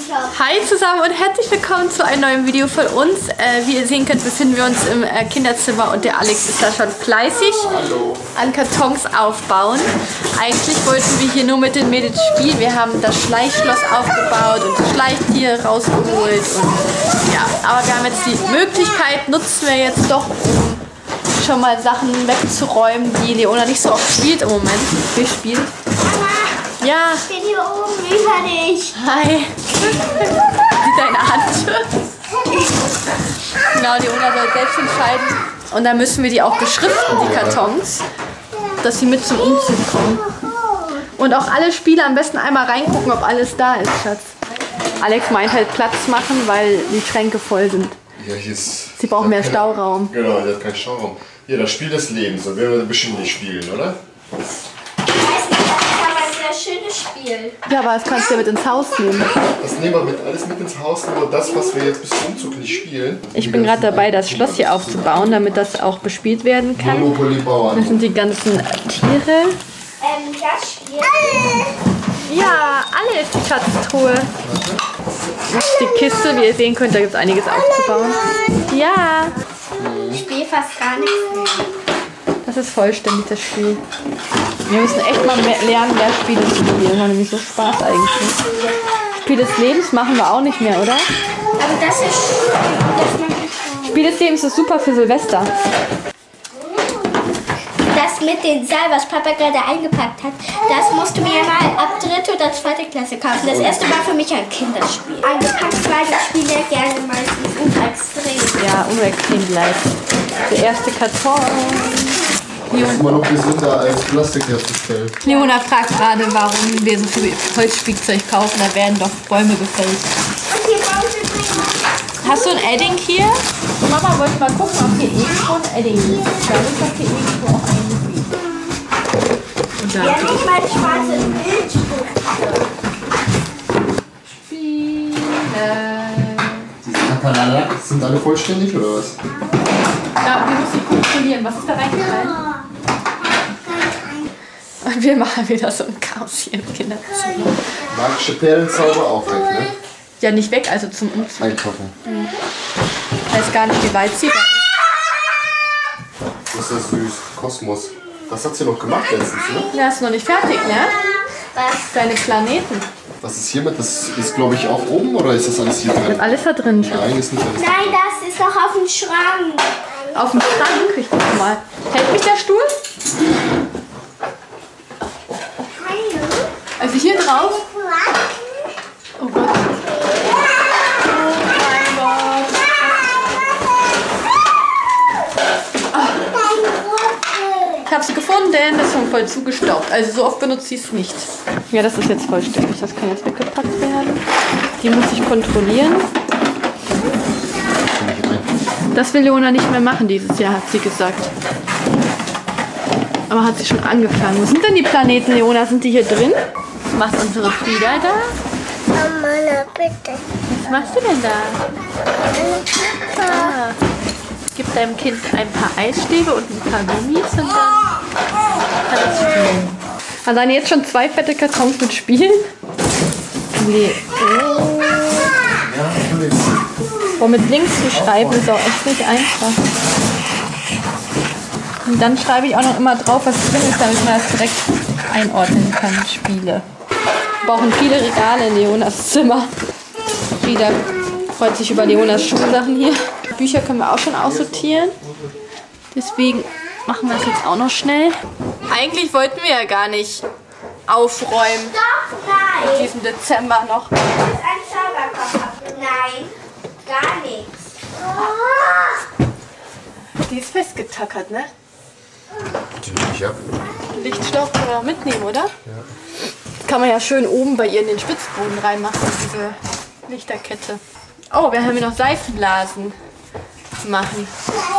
Hi zusammen und herzlich willkommen zu einem neuen Video von uns. Wie ihr sehen könnt, befinden wir uns im Kinderzimmer und der Alex ist da schon fleißig an Kartons aufbauen. Eigentlich wollten wir hier nur mit den Mädels spielen. Wir haben das Schleichschloss aufgebaut und das Schleichtier rausgeholt. Und ja, aber wir haben jetzt die Möglichkeit, nutzen wir jetzt doch, um schon mal Sachen wegzuräumen, die Leona nicht so oft spielt im Moment. Wie spielt? Ja. Ich stehe hier oben über dich. Hi. Sieht deine Hand. Genau, Leona soll selbst entscheiden. Und dann müssen wir die auch beschriften, die Kartons, dass sie mit zum Umzug kommen. Und auch alle Spieler am besten einmal reingucken, ob alles da ist, Schatz. Alex meint halt Platz machen, weil die Schränke voll sind. Ja, hier ist... Sie brauchen mehr Stauraum. Genau, der hat keinen Stauraum. Hier, das Spiel des Lebens. Da werden wir bestimmt nicht spielen, oder? Ich weiß nicht, das ist aber ein sehr schönes Spiel. Ja, aber das kannst du ja mit ins Haus nehmen. Das nehmen wir alles mit ins Haus, nur das, was wir jetzt bis zum Umzug nicht spielen. Ich bin gerade dabei, das Schloss hier aufzubauen, damit das auch bespielt werden kann. Monopoly Bauern. Das sind die ganzen Tiere. Das Spiel. Ja, alles die Schatztruhe. Das ist die Kiste, wie ihr sehen könnt, da gibt es einiges aufzubauen. Ja, Ich spiele fast gar nichts mehr. das ist vollständig, das Spiel. Wir müssen echt mal lernen, mehr Spiele zu spielen. Das macht nämlich so Spaß eigentlich. Spiel des Lebens machen wir auch nicht mehr, oder? Aber das ist das mache ich Spiel des Lebens ist super für Silvester. Das mit dem Seil, was Papa gerade eingepackt hat, das musst du mir mal ab 3. oder 2. Klasse kaufen. Das erste war für mich ein Kinderspiel. Angepackt, weil ich spiele gerne meistens unextrem. Ja, unextrem bleibt. Der erste Karton. Das ist immer noch gesünder als Plastik herzustellen. Leona fragt gerade, warum wir so viel Holzspielzeug kaufen. Da werden doch Bäume gefällt. Und hier brauchen wir drin. Hast du ein Edding hier? Mama wollte mal gucken, ob hier irgendwo ein Edding liegt. Ich glaube, ich habe hier irgendwo auch einen liegen. Und da Ja, nicht mal die schwarze Bildschrift. Spiele. Die sind alle vollständig oder was? Ja, wir müssen kontrollieren. Was ist da reingefallen? Und wir machen wieder so ein Chaos hier im Kinderzimmer. Magische Perlenzauber auch weg, ne? Ja, nicht weg, also zum Umzug. Einkaufen. Ich weiß gar nicht, wie weit sie da ist. Das ist das süß. Kosmos. Das hat sie noch gemacht letztens, ne? Ja, ist noch nicht fertig, ne? Was? Deine Planeten. Was ist hiermit? Das ist, glaube ich, auch oben oder ist das alles hier drin? Alles da drin, Schatz. Nein, ist nicht alles. Nein, das ist doch auf dem Schrank. Auf dem Schrank, ich guck mal. Hält mich der Stuhl? Also hier drauf? Oh Gott. Oh mein Gott. Ich habe sie gefunden, das ist schon voll zugestaubt. Also so oft benutzt sie es nicht. Ja, das ist jetzt vollständig. Das kann jetzt weggepackt werden. Die muss ich kontrollieren. Das will Leona nicht mehr machen dieses Jahr, hat sie gesagt. Aber hat sie schon angefangen. Wo sind denn die Planeten, Leona? Sind die hier drin? Was macht unsere Frieda da? Mama, bitte. Was machst du denn da? Ah. Gib deinem Kind ein paar Eisstäbe und ein paar Gummis und dann kann es spielen. Hat dann jetzt schon 2 fette Kartons mit Spielen? Nee. Oh. Boah, mit links zu schreiben ist auch echt nicht einfach. Und dann schreibe ich auch noch immer drauf, was drin ist, damit man das direkt einordnen kann. Spiele. Wir brauchen viele Regale in Leonas Zimmer. Frieda freut sich über Leonas Schulsachen hier. Bücher können wir auch schon aussortieren. Deswegen machen wir das jetzt auch noch schnell. Eigentlich wollten wir ja gar nicht aufräumen Doch, in nein. diesem Dezember noch. Das ist ein Zauberkoffer. Nein, gar nichts. Die ist festgetackert, ne? Ja. Lichtschlauch können wir auch mitnehmen, oder? Ja. Das kann man ja schön oben bei ihr in den Spitzboden reinmachen, diese Lichterkette. Oh, wir haben hier noch Seifenblasen machen.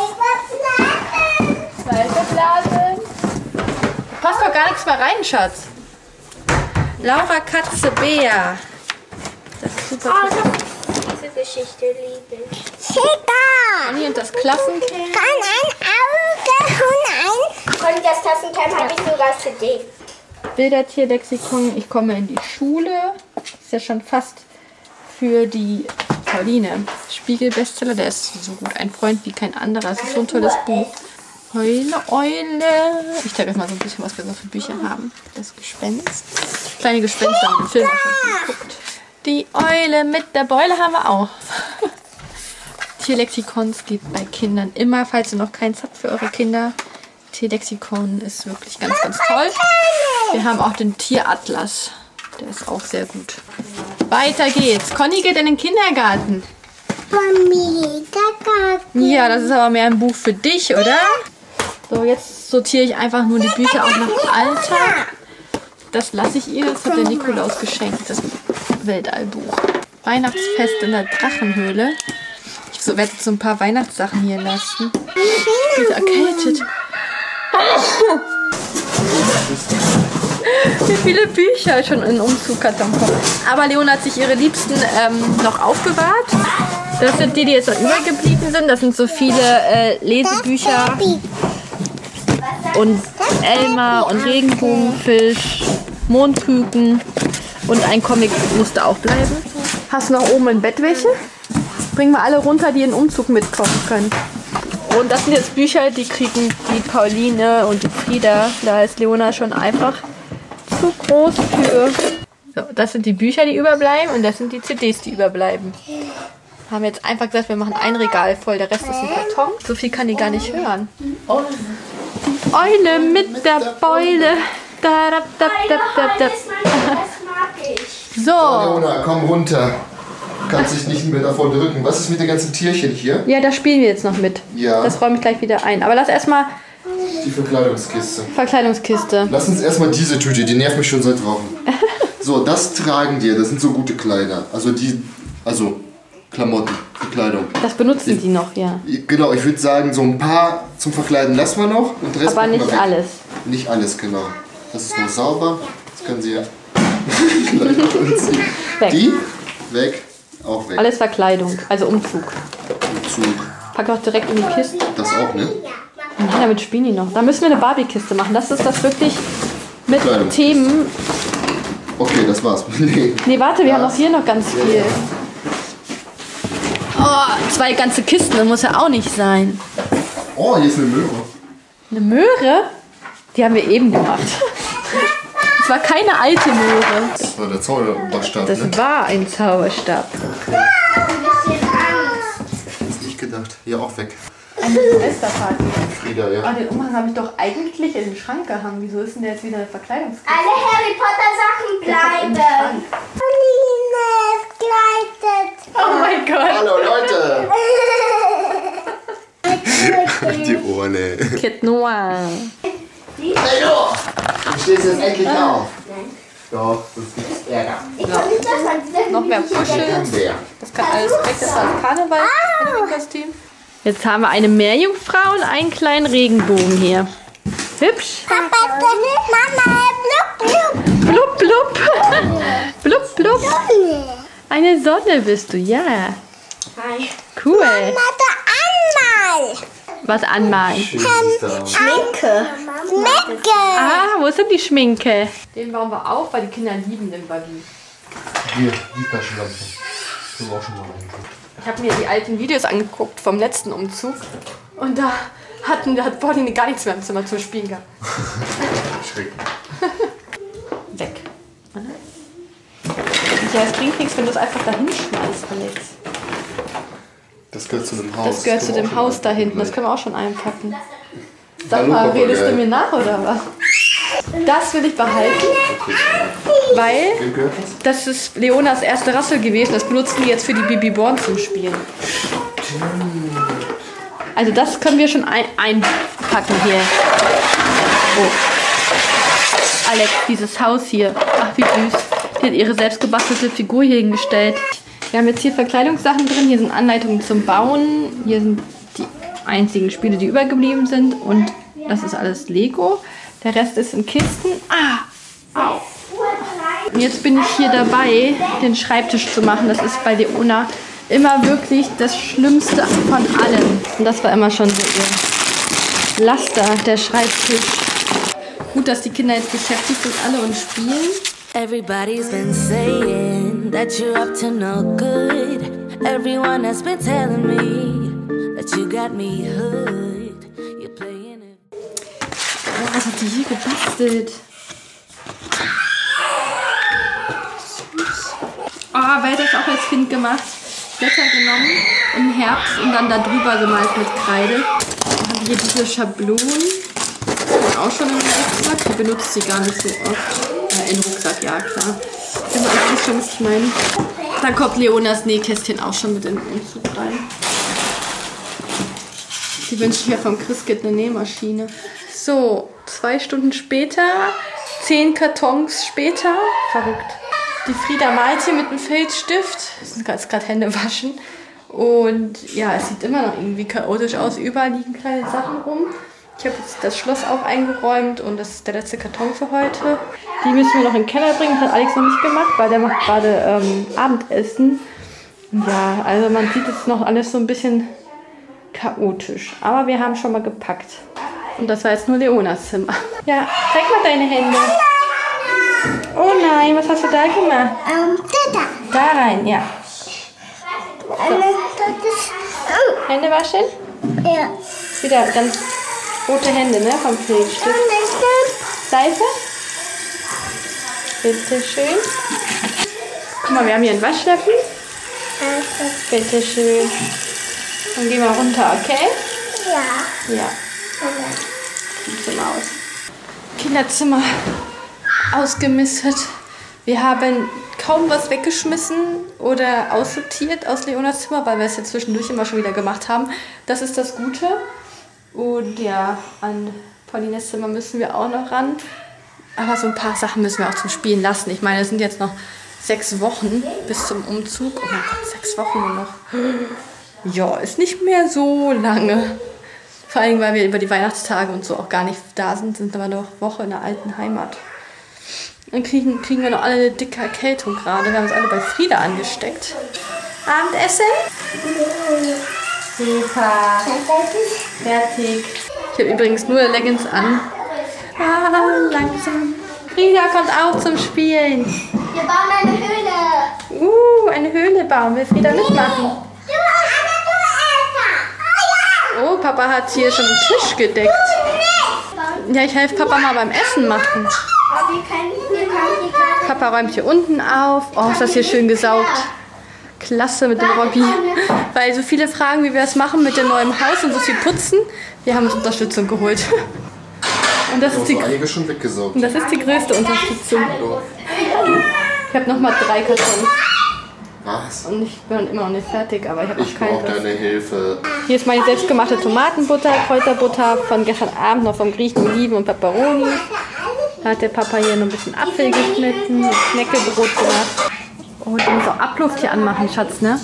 Seifenblasen. Passt doch gar nichts mehr rein, Schatz. Laura Katze Bea. Das ist super. Oh, diese Geschichte liebe ich. Cheetah! Conny und das Klassenkind. Kann ein Auge hinein. Conny, das Klassenkind habe ich sogar für dich. Bildertierlexikon. Ich komme in die Schule. Ist ja schon fast für die Pauline. Spiegel-Bestseller, der ist so gut. Ein Freund wie kein anderer. Das ist so ein tolles Buch. Heule, Eule. Ich zeige euch mal so ein bisschen, was wir so für Bücher haben. Das Gespenst. Kleine Gespenster, haben wir den Film auch schon geguckt. Die Eule mit der Beule haben wir auch. Tierlexikons gibt bei Kindern immer, falls ihr noch keins habt für eure Kinder. Tierlexikon ist wirklich ganz, ganz toll. Wir haben auch den Tieratlas. Der ist auch sehr gut. Weiter geht's. Conny geht in den Kindergarten. Ja, das ist aber mehr ein Buch für dich, oder? So, jetzt sortiere ich einfach nur die Bücher auch nach Alter. Das lasse ich ihr. Das hat der Nikolaus geschenkt, das Weltallbuch. Weihnachtsfest in der Drachenhöhle. Ich werde jetzt so ein paar Weihnachtssachen hier lassen. Ich bin erkältet. Wie viele Bücher schon in den Umzugkarton kommen. Aber Leona hat sich ihre Liebsten noch aufbewahrt. Das sind die jetzt noch übergeblieben sind. Das sind so viele Lesebücher. Und Elmar und Regenbogenfisch, Mondküken und ein Comic musste auch bleiben. Hast du noch oben in Bettwäsche? Bringen wir alle runter, die in den Umzug mitkommen können. Und das sind jetzt Bücher, die kriegen die Pauline und die Frieda. Da ist Leona schon einfach zu groß für. So, das sind die Bücher, die überbleiben und das sind die CDs, die überbleiben. Haben jetzt einfach gesagt, wir machen ein Regal voll, der Rest ist ein Karton. So viel kann die gar nicht hören. Die Eule mit der Beule. Da, da, da, da, da, da. So. Leona, komm runter. Du kannst dich nicht mehr davor drücken. Was ist mit den ganzen Tierchen hier? Ja, da spielen wir jetzt noch mit. Ja. Das räume ich gleich wieder ein. Aber lass erstmal Die Verkleidungskiste. Verkleidungskiste. Lass uns erstmal diese Tüte, die nervt mich schon seit Wochen. So, das tragen wir, das sind so gute Kleider. Also Klamotten, Verkleidung. Das benutzen die noch, ja. Genau, ich würde sagen, so ein paar zum Verkleiden lassen wir noch. Und den Rest Aber packen wir nicht weg. alles. Nicht alles, genau. Das ist noch sauber. Das können Sie ja gleich anziehen. Weg. Die? Weg. Auch weg. Alles Verkleidung, also Umzug. Umzug. Pack auch direkt in die Kiste. Das auch, ne? Nein, damit spielen die noch. Da müssen wir eine Barbie-Kiste machen. Das ist das wirklich mit Kleidungskiste. Themen. Okay, das war's. Nee, warte, wir haben noch hier noch ganz viel. Oh, 2 ganze Kisten, das muss ja auch nicht sein. Oh, hier ist eine Möhre. Eine Möhre? Die haben wir eben gemacht. Das war keine alte Möhre. Das war der Zauberstab, Das ne? war ein Zauberstab. Ist nicht gedacht. Hier auch weg. Eine Silvesterparty. Frieda, ja. Ah, den Umhang habe ich doch eigentlich in den Schrank gehangen. Wieso ist denn der jetzt wieder eine Verkleidungskiste? Alle Harry Potter Sachen bleiben. Pauline, es gleitet. Oh mein Gott. Hallo Leute! Die Ohren, ey. Kid Noir. Hey du! Du stehst jetzt endlich auf. Nein. Doch, das gibt's Ärger. Ich kann nicht das Noch mehr Kuscheln. Das kann alles weg. Das war das Karneval. Kostüm. Jetzt haben wir eine Meerjungfrau und einen kleinen Regenbogen hier. Hübsch. Mama, blub, blub. Blub, blub. Blub, blub. Eine Sonne bist du, ja. Cool. Was anmalen? Schminke. Ah, wo ist denn die Schminke? Den bauen wir auf, weil die Kinder lieben den Buggy. Hier, die Taschenlampe. Das haben wir auch schon mal reingeguckt. Ich habe mir die alten Videos angeguckt vom letzten Umzug. Und da hat Pauline gar nichts mehr im Zimmer zum Spielen gehabt. Schräg. Weg. Ja, es bringt nichts, wenn du es einfach dahin schmeißt, Alex. Das gehört zu dem Haus. Das gehört zu können wir dem auch schon Haus da hinten. Das gleich. können wir auch schon einpacken. Sag Hallo, mal, Papa, redest du geil. mir nach oder was? Das will ich behalten, weil Wem gehört das? das ist Leonas erste Rassel gewesen. Das benutzen die jetzt für die Bibi Born zum Spielen. Also das können wir schon einpacken hier. Oh. Alex, dieses Haus hier. Ach, wie süß. Die hat ihre selbstgebastelte Figur hier hingestellt. Wir haben jetzt hier Verkleidungssachen drin. Hier sind Anleitungen zum Bauen. Hier sind die einzigen Spiele, die übergeblieben sind. Und das ist alles Lego. Der Rest ist in Kisten. Ah! Au! Und jetzt bin ich hier dabei, den Schreibtisch zu machen. Das ist bei Leona immer wirklich das Schlimmste von allem. Und das war immer schon so ihr Laster, der Schreibtisch. Gut, dass die Kinder jetzt beschäftigt sind alle und spielen. Everybody's been saying that you're up to no good. Everyone has been telling me that you got me hooked. You're playing it. Oh, was hat die hier gebastelt? Oh, wer hat das auch als Kind gemacht? Blätter genommen im Herbst und dann da drüber gemalt mit Kreide. Dann haben wir hier diese Schablonen. Auch schon im Rucksack. Die benutzt sie gar nicht so oft. Im Rucksack, ja klar. Aber ich weiß schon, was ich meine. Dann kommt Leonas Nähkästchen auch schon mit in den Umzug rein. Die wünsche ich mir vom Christkind eine Nähmaschine. So, 2 Stunden später, 10 Kartons später. Verrückt. Die Frieda malt hier mit einem Filzstift. Das ist gerade Hände waschen. Und ja, es sieht immer noch irgendwie chaotisch aus. Überall liegen kleine Sachen rum. Ich habe jetzt das Schloss auch eingeräumt und das ist der letzte Karton für heute. Die müssen wir noch in den Keller bringen. Das hat Alex noch nicht gemacht, weil der macht gerade Abendessen. Ja, also man sieht jetzt noch alles so ein bisschen chaotisch. Aber wir haben schon mal gepackt. Und das war jetzt nur Leonas Zimmer. Ja, zeig mal deine Hände. Oh nein, was hast du da gemacht? Da rein, ja. So. Hände waschen? Ja. Wieder ganz rote Hände, ne? Vom Filzstift. Seife? Bitte schön. Guck mal, wir haben hier einen Waschlappen. Bitte schön. Dann gehen wir runter, okay? Ja. Ja. Zimmer aus. Kinderzimmer ausgemistet. Wir haben kaum was weggeschmissen oder aussortiert aus Leonas Zimmer, weil wir es jetzt zwischendurch immer schon wieder gemacht haben. Das ist das Gute. Und ja, an Paulines Zimmer müssen wir auch noch ran. Aber so ein paar Sachen müssen wir auch zum Spielen lassen. Ich meine, es sind jetzt noch 6 Wochen bis zum Umzug. Oh mein Gott, 6 Wochen nur noch. Ja, ist nicht mehr so lange. Vor allem, weil wir über die Weihnachtstage und so auch gar nicht da sind aber noch Woche in der alten Heimat. Dann kriegen wir noch alle eine dicke Erkältung gerade. Wir haben uns alle bei Frieda angesteckt. Abendessen? Super. Fertig. Ich habe übrigens nur Leggings an. Langsam. Frieda kommt auch zum Spielen. Wir bauen eine Höhle. Eine Höhle bauen. Will Frieda mitmachen? Oh, Papa hat hier schon einen Tisch gedeckt. Ja, ich helfe Papa mal beim Essen machen. Papa räumt hier unten auf. Oh, ist das hier schön gesaugt. Klasse mit dem Robby. Weil so viele fragen, wie wir es machen mit dem neuen Haus und so viel putzen. Wir haben uns Unterstützung geholt. Und das ist einige schon weggesaugt. Und das ist die größte Unterstützung. Ich habe nochmal 3 Kartons. Was? Und ich bin immer noch nicht fertig, aber ich habe noch keine. Ich brauche deine Hilfe. Hier ist meine selbstgemachte Tomatenbutter, Kräuterbutter von gestern Abend noch vom Griechen, Oliven und Peperoni. Da hat der Papa hier noch ein bisschen Apfel geschnitten und Knäckebrot gemacht. Oh, du musst auch Abluft hier anmachen, Schatz, ne?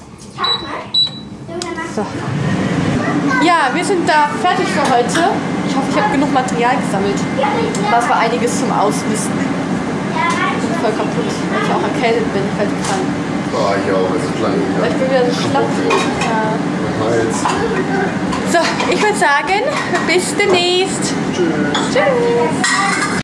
So. Ja, wir sind da fertig für heute. Ich hoffe, ich habe genug Material gesammelt. Das war einiges zum Ausmisten. Ich bin voll kaputt, weil ich auch erkältet bin. Ich werde krank. Oh, ich auch, es ist lang. Ich bin wieder so schlapp. Ja. So, ich würde sagen, bis demnächst. Tschüss. Tschüss.